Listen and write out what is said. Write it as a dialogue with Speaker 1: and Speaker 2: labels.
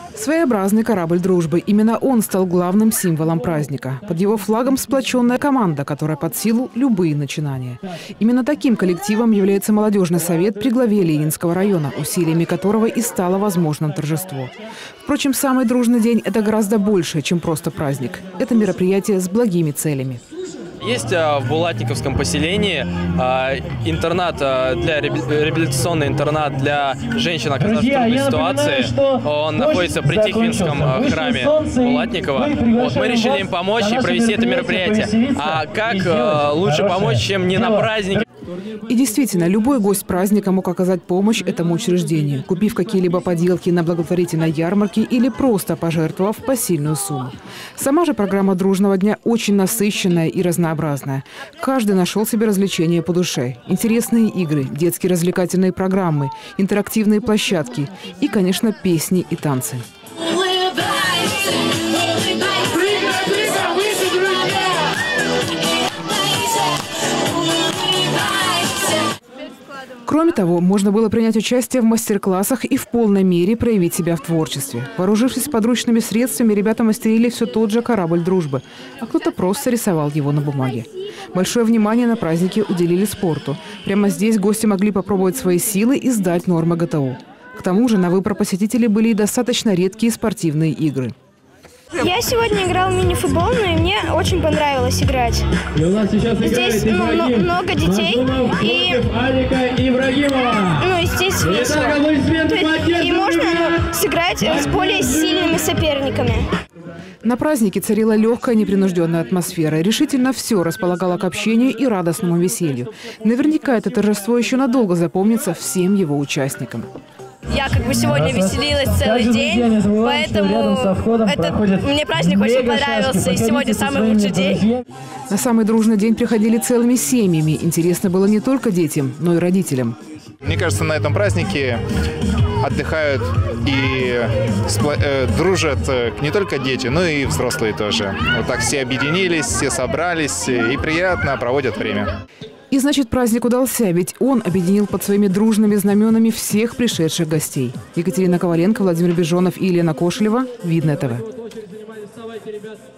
Speaker 1: Своеобразный корабль дружбы. Именно он стал главным символом праздника. Под его флагом сплоченная команда, которая под силу любые начинания. Именно таким коллективом является молодежный совет при главе Ленинского района, усилиями которого и стало возможным торжество. Впрочем, самый дружный день – это гораздо больше, чем просто праздник. Это мероприятие с благими целями.
Speaker 2: Есть в Булатниковском поселении реабилитационный интернат для женщин, оказавшихся в трудной ситуации. Он находится при Тихвинском храме Булатникова. Мы решили им помочь и провести это мероприятие. А как лучше помочь, чем не на празднике?
Speaker 1: И действительно, любой гость праздника мог оказать помощь этому учреждению, купив какие-либо поделки на благотворительной ярмарке или просто пожертвовав посильную сумму. Сама же программа дружного дня очень насыщенная и разнообразная. Каждый нашел себе развлечения по душе. Интересные игры, детские развлекательные программы, интерактивные площадки и, конечно, песни и танцы. Кроме того, можно было принять участие в мастер-классах и в полной мере проявить себя в творчестве. Вооружившись подручными средствами, ребята мастерили все тот же корабль дружбы, а кто-то просто рисовал его на бумаге. Большое внимание на празднике уделили спорту. Прямо здесь гости могли попробовать свои силы и сдать нормы ГТО. К тому же на выбор посетителей были и достаточно редкие спортивные игры.
Speaker 3: Я сегодня играл в мини-футбол, но и мне очень понравилось играть. Здесь много детей, и здесь весело. И можно сыграть с более сильными соперниками.
Speaker 1: На празднике царила легкая, непринужденная атмосфера. Решительно все располагало к общению и радостному веселью. Наверняка это торжество еще надолго запомнится всем его участникам.
Speaker 4: Я сегодня веселилась целый день, поэтому мне праздник очень понравился, и сегодня самый лучший день.
Speaker 1: На самый дружный день приходили целыми семьями. Интересно было не только детям, но и родителям.
Speaker 5: Мне кажется, на этом празднике отдыхают и дружат не только дети, но и взрослые тоже. Вот так все объединились, все собрались и приятно проводят время.
Speaker 1: И значит, праздник удался, ведь он объединил под своими дружными знаменами всех пришедших гостей. Екатерина Коваленко, Владимир Бежонов и Елена Кошелева. Видное ТВ.